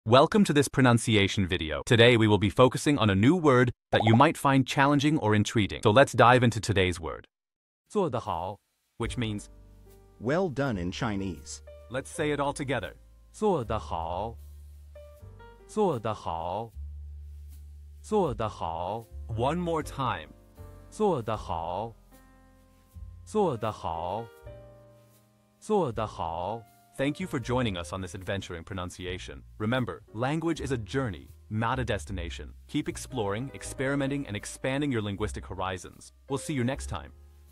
Welcome to this pronunciation video. Today we will be focusing on a new word that you might find challenging or intriguing. So let's dive into today's word. 做得好， which means well done in Chinese. let's say it all together. 做得好，做得好，做得好， One more time. 做得好，做得好，做得好。 Thank you for joining us on this adventure in pronunciation. Remember, language is a journey, not a destination. Keep exploring, experimenting, and expanding your linguistic horizons. We'll see you next time.